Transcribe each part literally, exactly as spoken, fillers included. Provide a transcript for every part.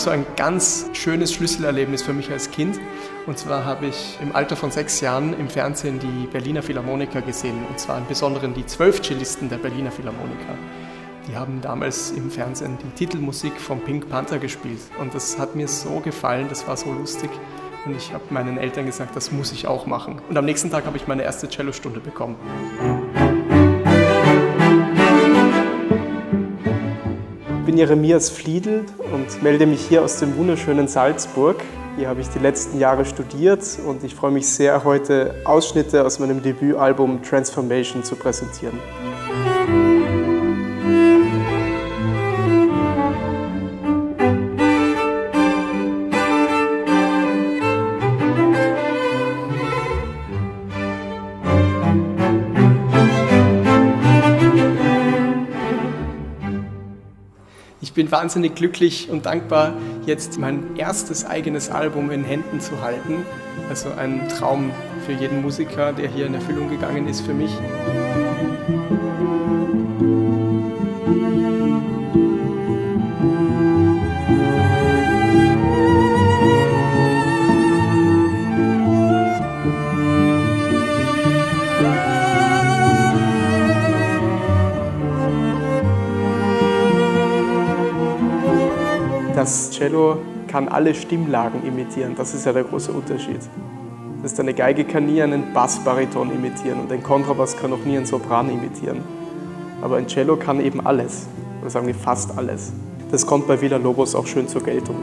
so ein ganz schönes Schlüsselerlebnis für mich als Kind. Und zwar habe ich im Alter von sechs Jahren im Fernsehen die Berliner Philharmoniker gesehen. Und zwar im Besonderen die zwölf Cellisten der Berliner Philharmoniker. Die haben damals im Fernsehen die Titelmusik von Pink Panther gespielt. Und das hat mir so gefallen, das war so lustig. Und ich habe meinen Eltern gesagt, das muss ich auch machen. Und am nächsten Tag habe ich meine erste Cellostunde bekommen. Ich bin Jeremias Fliedl und melde mich hier aus dem wunderschönen Salzburg. Hier habe ich die letzten Jahre studiert und ich freue mich sehr, heute Ausschnitte aus meinem Debütalbum Transformation zu präsentieren. Ich bin wahnsinnig glücklich und dankbar, jetzt mein erstes eigenes Album in Händen zu halten. Also ein Traum für jeden Musiker, der hier in Erfüllung gegangen ist für mich. Das Cello kann alle Stimmlagen imitieren, das ist ja der große Unterschied. Das heißt, eine Geige kann nie einen Bassbariton imitieren und ein Kontrabass kann auch nie einen Sopran imitieren. Aber ein Cello kann eben alles, oder sagen wir fast alles. Das kommt bei Villa-Lobos auch schön zur Geltung.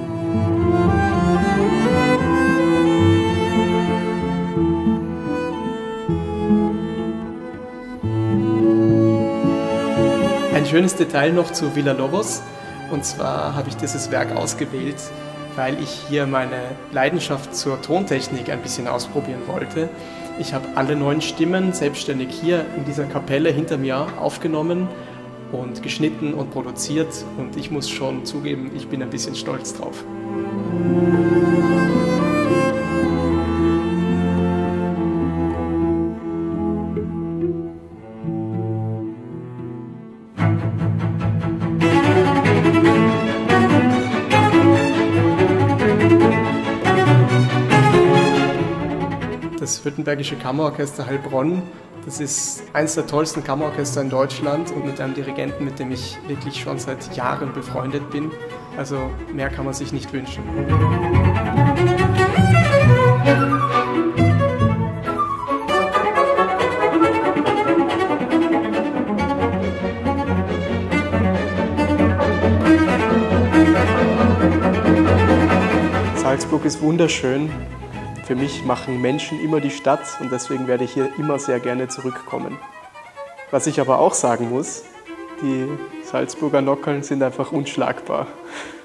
Ein schönes Detail noch zu Villa-Lobos. Und zwar habe ich dieses Werk ausgewählt, weil ich hier meine Leidenschaft zur Tontechnik ein bisschen ausprobieren wollte. Ich habe alle neun Stimmen selbstständig hier in dieser Kapelle hinter mir aufgenommen und geschnitten und produziert. Und ich muss schon zugeben, ich bin ein bisschen stolz drauf. Das Württembergische Kammerorchester Heilbronn, das ist eines der tollsten Kammerorchester in Deutschland und mit einem Dirigenten, mit dem ich wirklich schon seit Jahren befreundet bin. Also mehr kann man sich nicht wünschen. Salzburg ist wunderschön. Für mich machen Menschen immer die Stadt und deswegen werde ich hier immer sehr gerne zurückkommen. Was ich aber auch sagen muss, die Salzburger Nockeln sind einfach unschlagbar.